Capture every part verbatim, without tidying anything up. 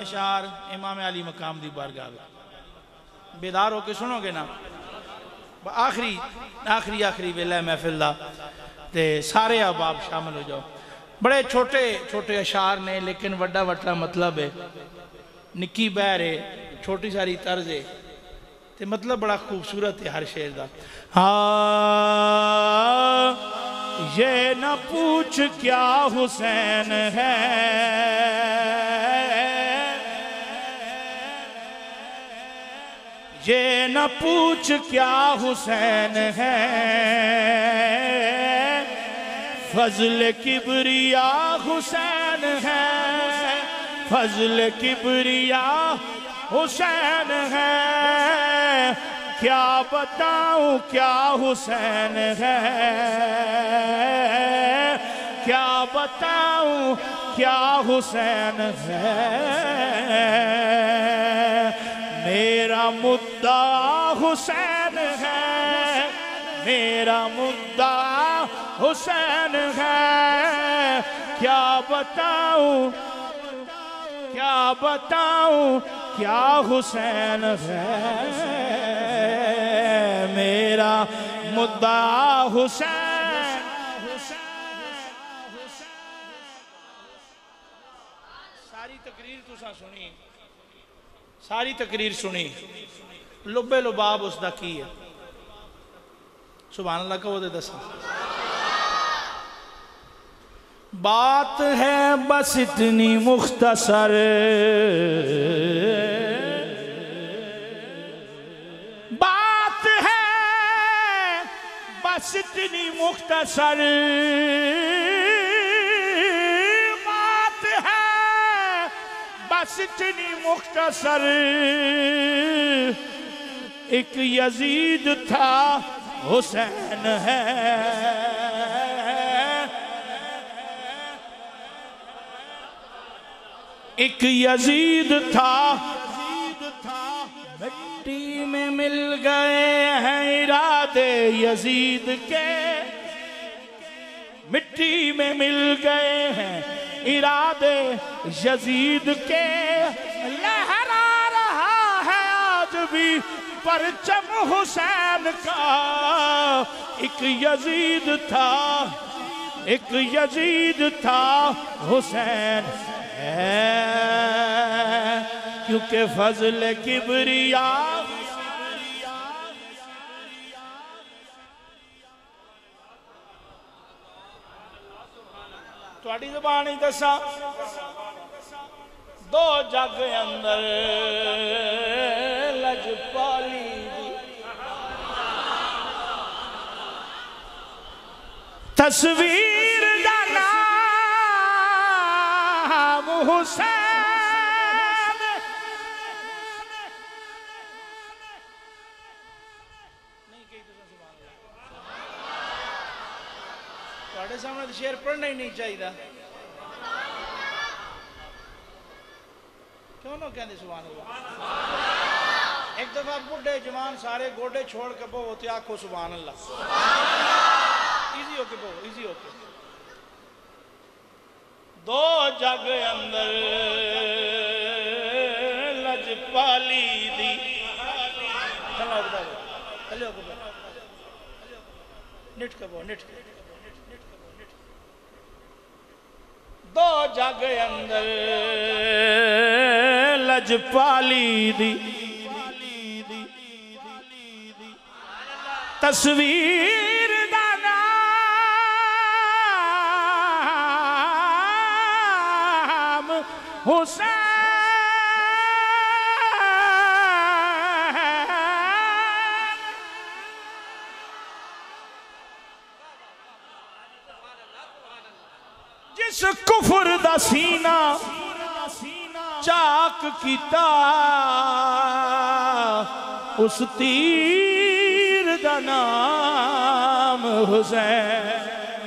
अशार इमाम अली मकाम दी बारगाह बेदार होके सुनोगे ना आखिरी आखिरी आखिरी वेला महफिल दा ते सारे अहबाब शामिल हो जाओ। बड़े छोटे छोटे अशार ने लेकिन वड्डा वड्डा मतलब है, निक्की बहर है, छोटी सारी तर्ज है ते मतलब बड़ा खूबसूरत है हर शेर दा। हाँ ये न पूछ क्या हुसैन है, ये न पूछ क्या हुसैन है, फजल किबरिया हुसैन है, फजल किबरिया हुसैन है। क्या बताऊं क्या हुसैन है, क्या बताऊं क्या हुसैन है। मेरा मुद्दा हुसैन है, मेरा मुद्दा हुसैन है। क्या बताऊं क्या बताऊं क्या हुसैन है, मेरा मुद्दा हुसैन। सारी तकरीर तुसा सुनी, सारी तकरीर सुनी, लुबे लुबाब उसका की है। सुभान अल्लाह कहो दे दसा। बात है बस इतनी मुख्तसर, बात है बस इतनी मुख्तसर, बात है बस इतनी मुख्तसर। एक यजीद था हुसैन है, एक यजीद था, मिट्टी में मिल गए हैं इरादे यजीद के, मिट्टी में मिल गए हैं इरादे यजीद के। लहरा रहा है आज भी परचम हुसैन का। एक यजीद था, एक यजीद था हुसैन है, क्योंकि फजल किबरिया तुहाडी ज़बान ही दसा। दो जग अंदर लजपाली दी तस्वीर दा नाम हुसैन। नहीं कही तो सुभान अल्लाह। तुहाडे सामने तो शेर पढ़ना ही नहीं चाहिए। क्यों ना कहते सुभान अल्लाह। एक दफा बुढ़े जवान सारे गोडे छोड़ के बो होते आखो सुभान अल्लाह। इजी होके बो, इजी होके। दो जग अंदर लजपाली दी चलो चलो निट कबो निट दो जग अंदर लजपाली दी तस्वीर दा नाम हुसैन। जिस कुफर दा सीना चाक कीता उस तीर दा नाम हुसैन।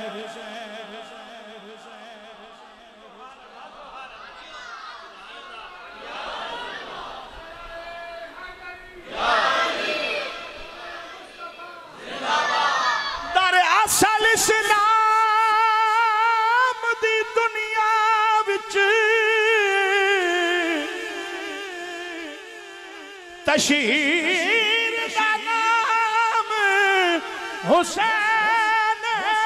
दर असल इस्लाम दी दुनिया विच शशीर का नाम हुसैन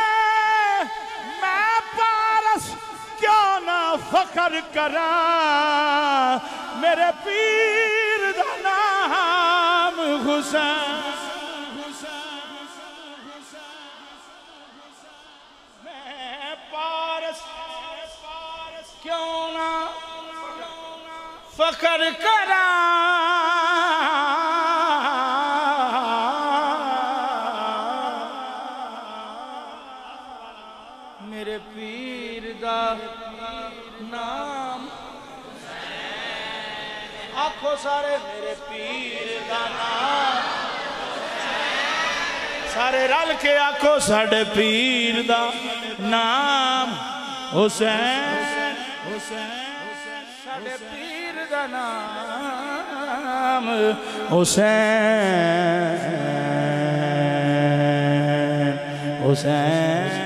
मैं पारस क्यों ना फकर करा मेरे पीर का नाम हुसैन मैं पारस क्यों ना फकर करा मेरे पीर दा नाम आखो सारे मेरे पीर दा नाम सारे रल के आखो साडे पीर दा नाम हुसैन हुसैन साडे पीर दा नाम हुसैन हुसैन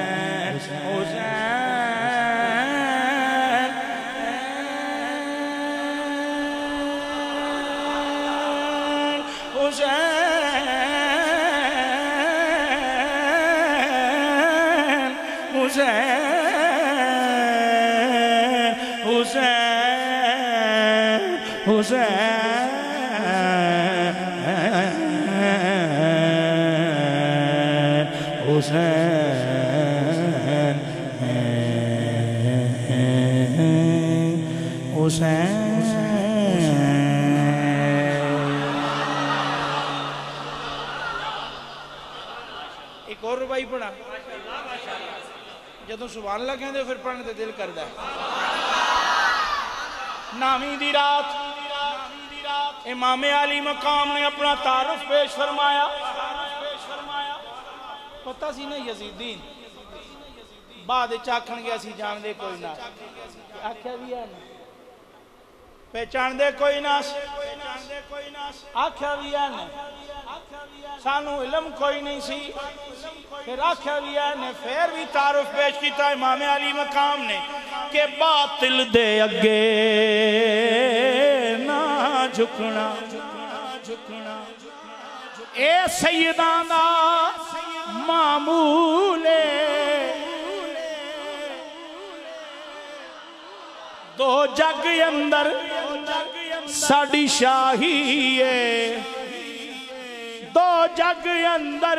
एक और रुबाई पढ़ा जदों सुभान अल्लाह कहते फिर पढ़ने का दिल करता है नामी दी रात इमामे अली मकाम ने अपना तारुफ पेश फरमाया पता सी ना यजीदीन बाद आखन गया सी जानते कोई ना आख्या भी है पहचानते कोई ना आख्या भी है सानू इलम कोई नहीं सी फिर आख्या भी है ने फिर भी तारुफ पेश किया इमामे अली मकाम ने के बातिल दे अगे ना झुकना ए सैयदा दा मामूले दो जग अंदर साड़ी शाही है दो जग अंदर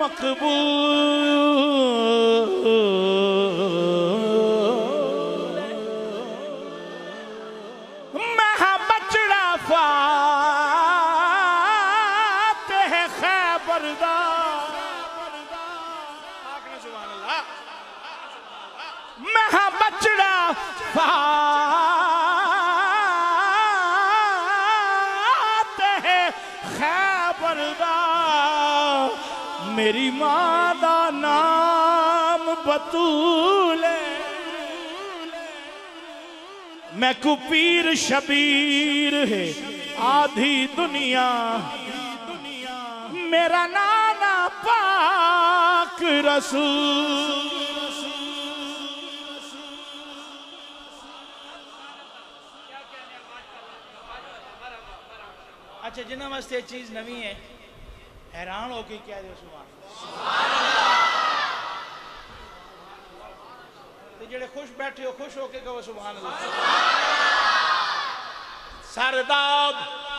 मकबूल मैं बचड़ा फाते है खैबरदा मैं बचड़ा फाते है खैबरदा मेरी मां दा नाम बतूल मैं को पीर शबीर है आधी दुनिया मेरा नाना पाक रसूल अच्छा जिन्होंने वास्ते चीज नवी है हैरान हो के क्या दो सुभान तो जेड़े खुश बैठे हो खुश होके कहो सुभान अल्लाह सरदाद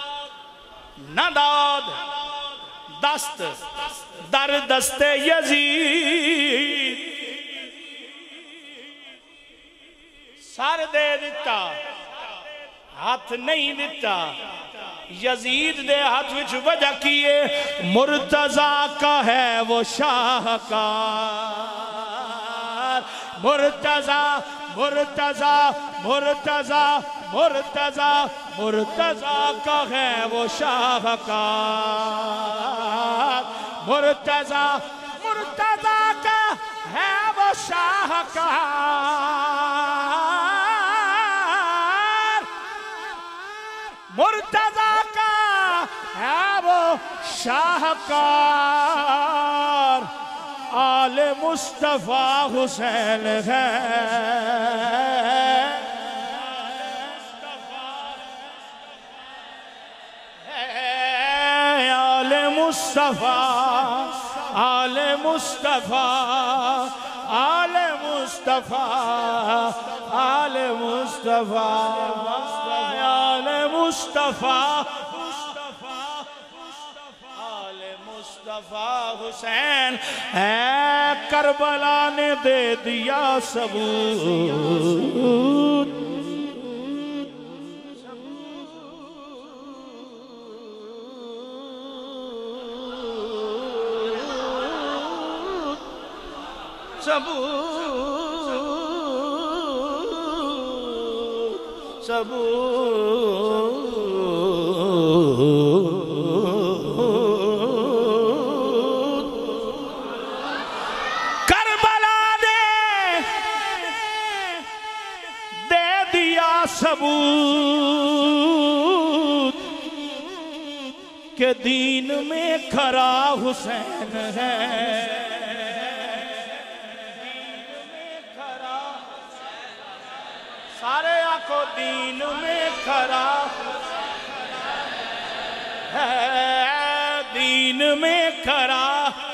नदाद दस्त दर दस्ते यजीद सर दे दिता हाथ नहीं दिता यजीद दे हाथ विच वजह किए मुर्तजा का है वो शाहकार मुर्तजा मुर्तजा मुर्तजा मुर्तजा मुर्तजा का है वो शाहकार मुर्तजा मुर्तजा का है वो शाहकार मुर्तजा का है वो शाहकार आले मुस्तफा हुसैन है मुस्तफ़ा आले मुस्तफ़ा आले मुस्तफ़ा आले मुस्तफ़ा आले मुस्तफ़ा आले मुस्तफ़ा हुसैन है करबला ने दे दिया सबूत सबूत सबूत करबला ने दे दिया सबूत के दीन में खरा हुसैन है सारे आंखों दीन में खरा है दीन में खरा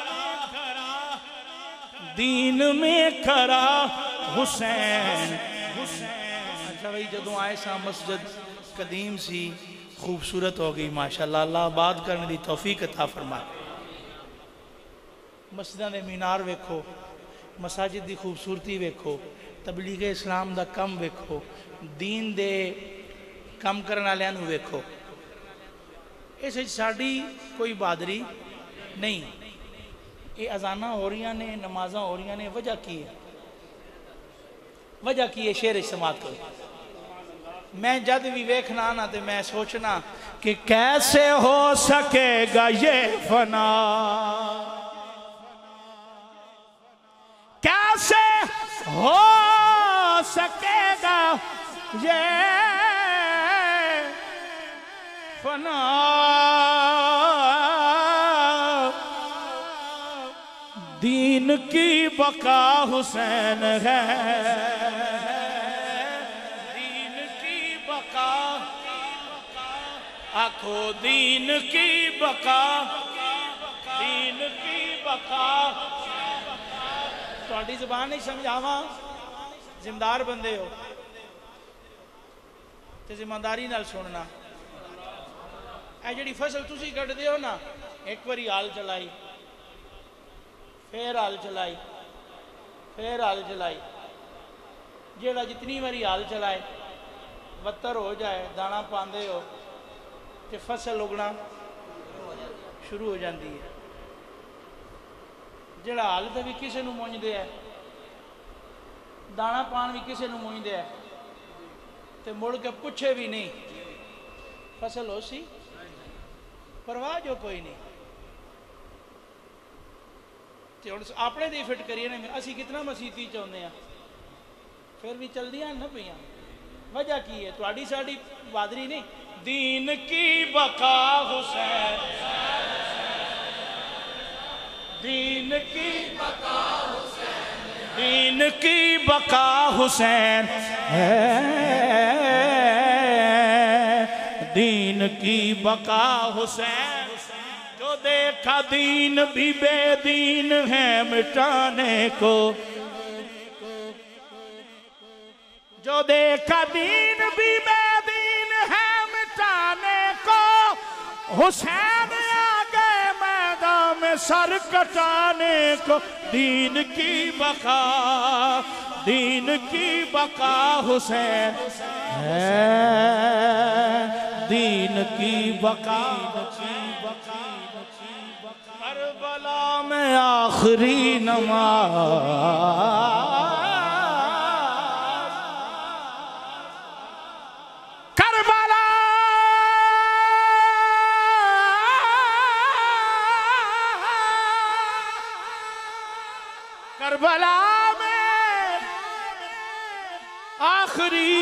दीन में खरा हुसैन अच्छा भाई जदों आए सा मस्जिद कदीम सी खूबसूरत हो गई माशाअल्लाह अल्लाह आबाद करने की तौफीक अता फरमाए मस्जिदां दे मीनार वेखो मसाजिद की खूबसूरती वेखो तबलीग इस्लाम का कम वेखो दीन दे कम करने वालियां नूं वेखो इस साड़ी कोई बहादरी नहीं ये अजाना हो रही ने नमाजा हो रही ने वजह की है वजह की है शेर समात करो मैं जब भी वेखना ना तो मैं सोचना कि कैसे हो सकेगा ये फना कैसे हो सकेगा ये फना दीन की बका हुसैन है दीन की बका आखो दीन की बका दीन की बका थोड़ी जुबान नहीं समझावा जिम्मेदार बंदे हो तो जिम्मेदारी नाल सुनना ए जी फसल तुसी कटदे हो ना एक बारी हाल चलाई फिर हाल चलाई फिर हाल चलाई जेड़ा जितनी बारी हाल चलाए बत्तर हो जाए दाना पाते हो तो फसल उगना शुरू हो जाती है जेड़ा हाल तो भी किसी को मुंझते है दाना पान भी किसी को मुंझते है तो मुड़ के पूछे भी नहीं फसल हो सी परवाह जो कोई नहीं तो हम अपने दी फिट करिए ना असी कितना मसीती चाहते हैं फिर भी चलदियां ना पियां वजह की है थोड़ी साड़ी बहादरी नहीं दीन की बका हुसैन दीन की बका हुसैन दीन की बका हुसैन है दीन की बका हुसैन जो देखा दीन भी बेदीन है मिटाने को जो देखा दीन भी बेदीन है मिटाने को हुसैन आ गए मैदान में सर कटाने को दीन की बका दीन की बका हुसैन है दीन की बका करबला में आखिरी नमाज करबला करबला में आखिरी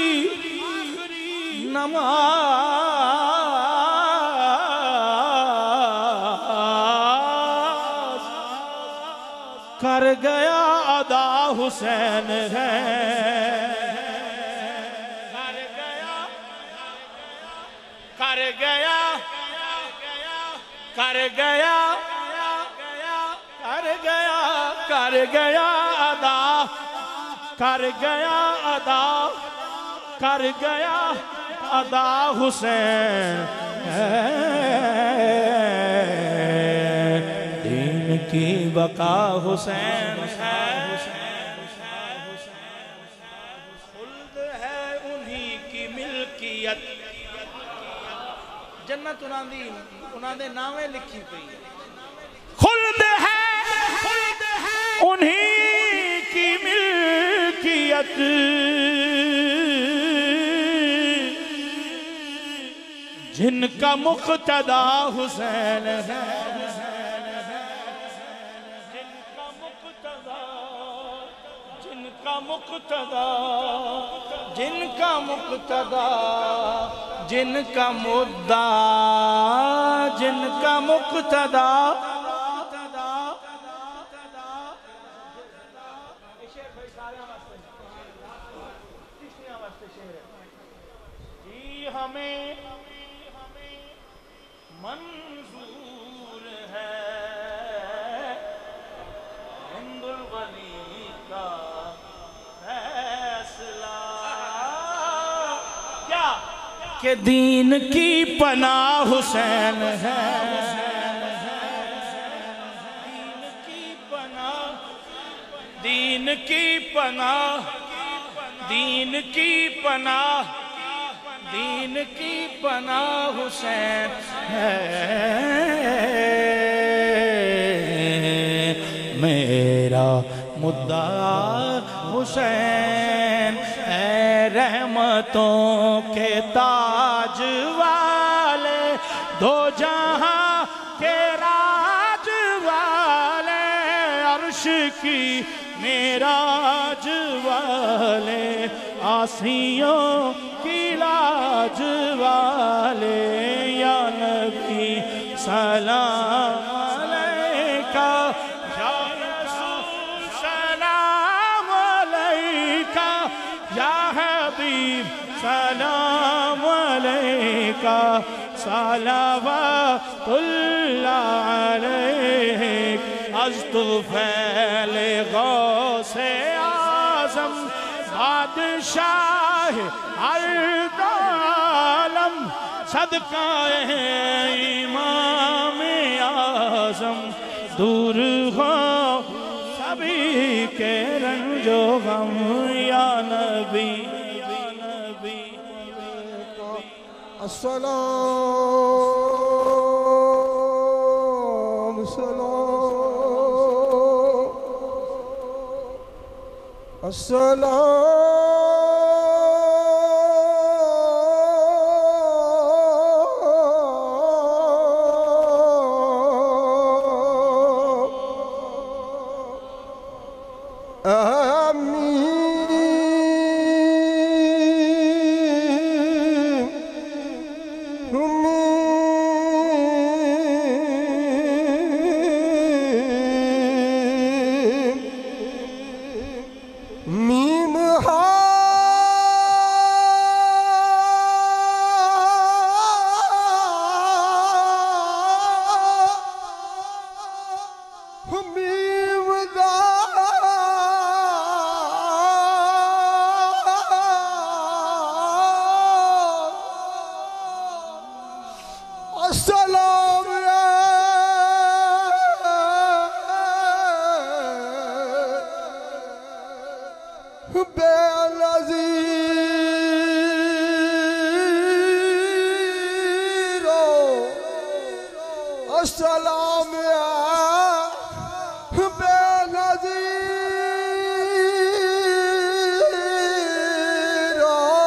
नमाज कर गया अदा हुसैन है कर गया कर गया कर गया कर गया कर गया अदा कर गया अदा कर गया अदा हुसैन दीन की बका हुसैन है खुल्द है उन्हीं की मिल्कियत जन्नत उन्हां उन्हां दे नामे लिखी पई है खुल्द है खुल्द है उन्हीं की मिल्कियत जिनका मुक्तदा हुसैन है जिनका मुक्तदा जिनका मुक्तदा जिनका मुक्तदा जिनका मुद्दा जिनका मुक्तदा जी हमें मंजूर है हिंदुल वली का फैसला क्या कि दीन की पनाह हुसैन है दीन की पनाह दीन की पनाह दीन की पनाह दीन की पनाह हुसैन है मेरा मुद्दा हुसैन है रहमतों के ताज वाले दो जहां के राज वाले अर्श की मेराज वाले आसियों की लाज वाले या नबी सलाम अलैका या रसूल सलाम अलैका या हबीब सलाम अलैका सलावतुल्लाह अलैक अज़ तुफ़ैल गौसे आज़म बादशाह हर आलम सदका इमाम आज़म दूर हो सभी के रंजो गम या नबी या नबी अस्सलाम सलाम अस्सलाम अस्सलाम बेनज़ीर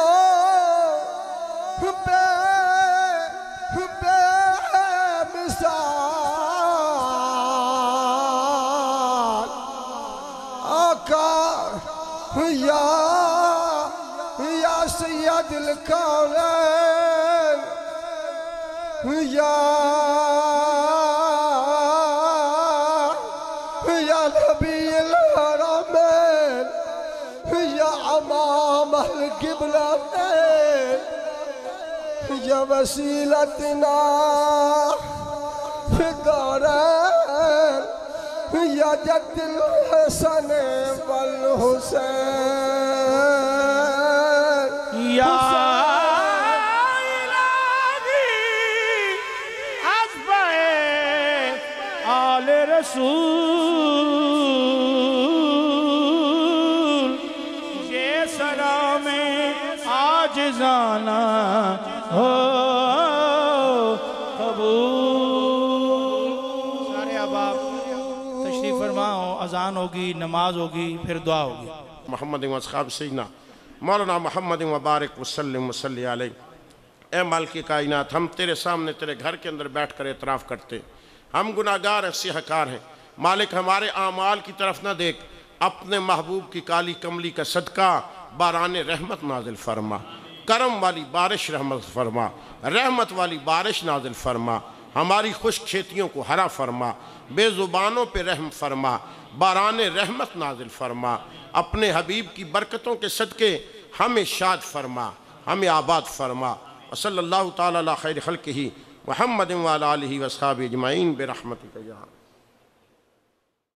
बेमिसाल आका या या सय्यदुल कौनैन या या वसीलतना फिदारैन या जद्दिल हसन वल हुसैन या इलाही हस्बे आले रसूल ये सरा में आज जाना हो कबूल। सारे अहबाब तशरीफ फरमाओ, अजान होगी, नमाज होगी, फिर दुआ होगी। मोहम्मद व अस्हाब सैयदना मौलाना मोहम्मद मुबारक वसल्लम वसल्ली अलैहि। ए मालिक कायनात, हम तेरे सामने तेरे घर के अंदर बैठ कर एतराफ़ करते, हम गुनाहगार हैं, सिहकार हैं। मालिक हमारे आमाल की तरफ न देख, अपने महबूब की काली कमली का सदका बारान रहमत नाजिल फरमा, करम वाली बारिश रहमत फरमा, रहमत वाली बारिश नाजिल फरमा, हमारी खुश खेतियों को हरा फरमा, बेज़ुबानों पे रहम फरमा, बारान रहमत नाजिल फरमा। अपने हबीब की बरकतों के सदके हमें शाद फरमा, हमें आबाद फरमा। सल्लल्लाहु ताला अला खैर खल्क़िही मुहम्मद व अला आलिहि व अस्हाबिही अजमईन बिरहमतिका या